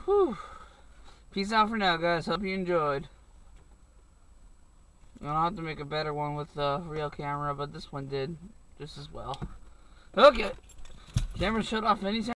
Whew. Peace out for now, guys. Hope you enjoyed. I'll have to make a better one with the real camera, but this one did just as well. Okay. Camera shut off anytime.